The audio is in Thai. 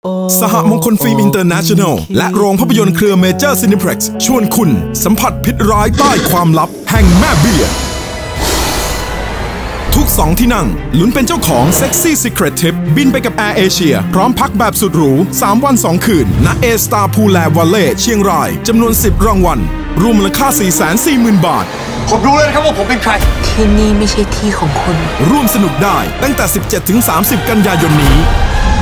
สหมงคลฟิล์มอินเตอร์เนชั่นแนลและโรงภาพยนตร์เครือเมเจอร์ซินิเพล็กซ์ชวนคุณสัมผัสพิษร้ายใต้ความลับแห่งแม่เบี้ยทุก2ที่นั่งลุ้นเป็นเจ้าของ Sexy Secret Trip บินไปกับ Air Asia พร้อมพักแบบสุดหรู3 วัน 2 คืนณ A Star Pool Lab Valley เชียงรายจำนวน10 รางวัลรวมมูลค่า 440,000 บาทผมรู้เลยนะครับว่าผมเป็นใครที่นี่ไม่ใช่ที่ของคุณร่วมสนุกได้ตั้งแต่ 17-30 กันยายนนี้